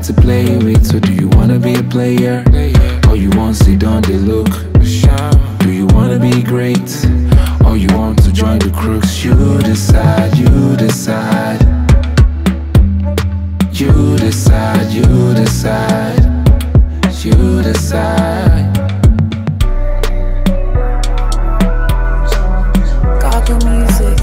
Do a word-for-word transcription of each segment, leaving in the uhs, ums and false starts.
to play with. So do you wanna be a player? Or you want to sit down they look? Do you wanna be great? Or you want to join the crooks? You decide, you decide. You decide, you decide. You decide. Gaaga music.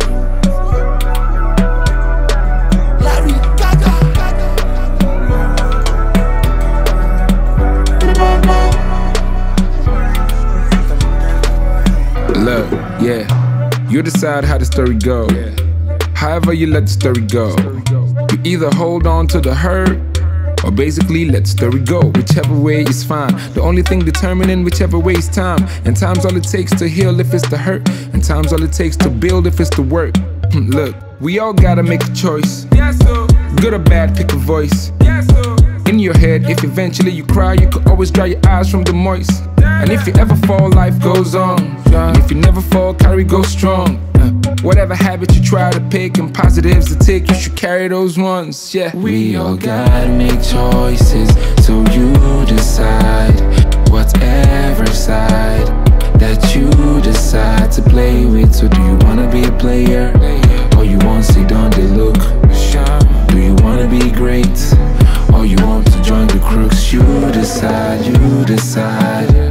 Look, yeah, you decide how the story go. However you let the story go. You either hold on to the hurt, or basically let the story go. Whichever way is fine. The only thing determining whichever way is time. And time's all it takes to heal if it's the hurt. And time's all it takes to build if it's the work. Look, we all gotta make a choice. Good or bad, pick a voice. In your head, if eventually you cry, you could always dry your eyes from the moist. And if you ever fall, life goes on. And if you never fall, carry go strong. uh, Whatever habit you try to pick and positives to take, you should carry those ones, yeah. We all gotta make choices, so you decide. Whatever side that you decide to play with. So do you wanna be a player? Or you want to sit down they look? Do you wanna be great? Or you want to join the crooks? You decide, you decide.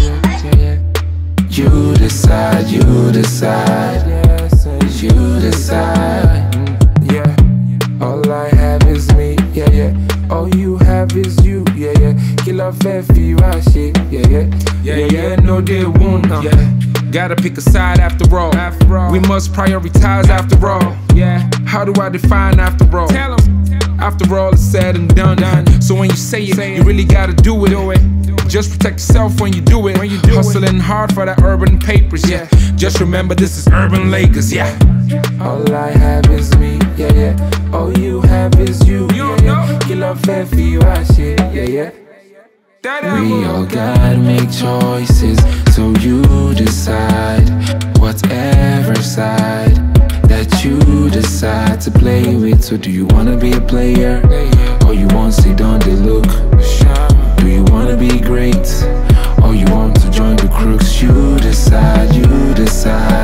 You decide, you decide. You decide. Yeah, all I have is me, yeah, yeah. All you have is you, yeah, yeah. Kill off every shit, yeah, yeah. Yeah, yeah, no they won't, uh. yeah. Gotta pick a side after all. After all, we must prioritize after all. Yeah, how do I define after all? Tell them. After all is said and done, done. So when you say it, say it, you really gotta do it. Do it. Just protect yourself when you do it. When you do Hustling it. Hard for that urban papers, yeah. Just remember this is urban Lakers, yeah. All I have is me, yeah, yeah. All you have is you, yeah, yeah. Kill off every shit, yeah, yeah. We all gotta make choices, so you decide. Whatever side that you decide to play with. So do you wanna be a player? Or you want to sit down they look? Do you wanna be great? Or you want to join the crooks? You decide, you decide.